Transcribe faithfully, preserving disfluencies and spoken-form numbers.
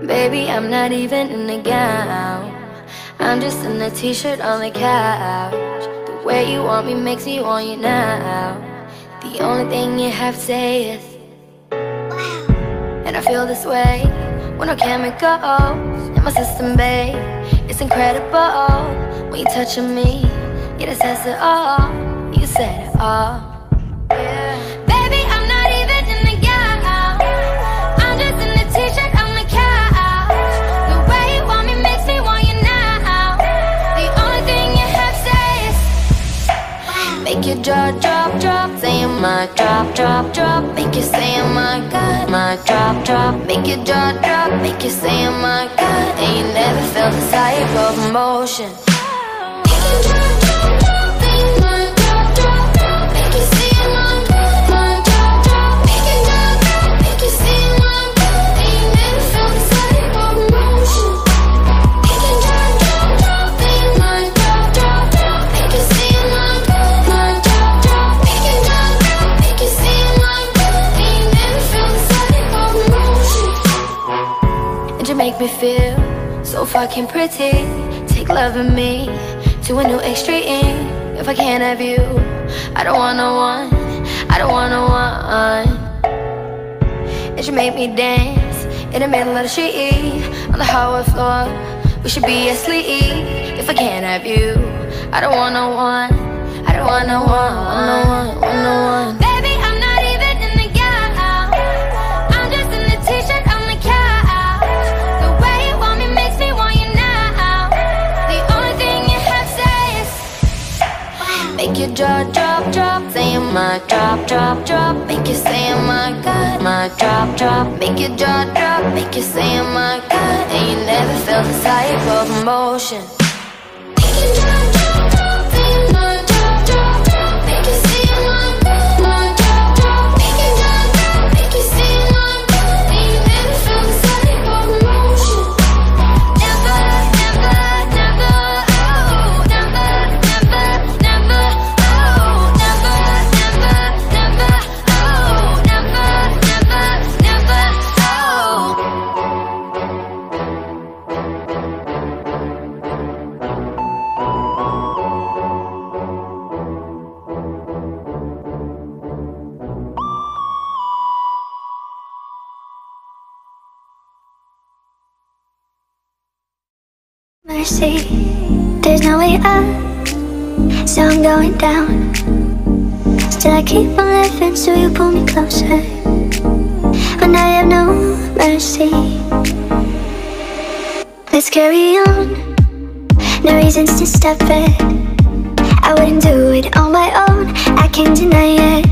Baby, I'm not even in a gown. I'm just in a t-shirt on the couch. The way you want me makes me want you now. The only thing you have to say is wow. And I feel this way when no chemicals in my system, babe. It's incredible when you touching me. Yeah, that says it all. You said it all. Yeah. Baby, I'm not even in the gown. I'm just in a t-shirt on the couch. The way you want me makes me want you now. The only thing you have to say is wow. Make your jaw drop, drop. Saying my drop, drop, drop. Make you say oh my God. My drop, drop. Make your jaw drop. Make you say oh my God. And you never felt this type of emotion. Make your jaw drop, drop. Make my drop, drop, drop. Make you say oh my God. My drop, drop. Make your jaw drop. Make you say oh my God. And you never felt this type of emotion. Make your jaw drop, drop. Make my drop, drop, drop. Make you say oh my God. My drop, drop. Make your jaw drop. Make you say oh my God. And you never felt this type of emotion. And you make me feel so fucking pretty. Take loving me to a new extreme. If I can't have you, I don't want no one. I don't want no one. And you make me dance in the middle of the street, on the hardwood floor. We should be asleep. If I can't have you, I don't want no one. I don't want no one. No one, want no one. Baby, I'm not even in the gown. I'm just in a t-shirt on the couch. The way you want me makes me want you now. The only thing you have to say is wow. Make your jaw drop, drop. Saying my drop, drop, drop. Make you say oh my God. My drop, drop. Make your jaw drop. Make you say oh my God. And you never felt this type of emotion. Make your jaw drop, drop. Saying my drop, drop, drop. Make you say oh my God. My drop, drop. Make your jaw drop. Make you say oh my God. And you never felt this type of emotion. Never, never, never, oh. Never, never, never, oh. Never, never, never, oh. Never, never, never, Mercy, there's no way up, so I'm going down. Still I keep on living, so you pull me closer when I have no mercy. Let's carry on, no reasons to stop it. I wouldn't do it on my own, I can't deny it.